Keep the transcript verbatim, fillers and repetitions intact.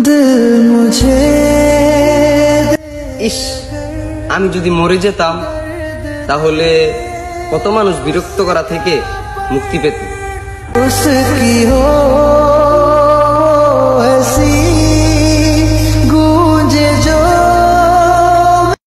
ইস, আমি যদি মরে যেতাম তাহলে কত মানুষ বিরক্ত করা থেকে মুক্তি পেত।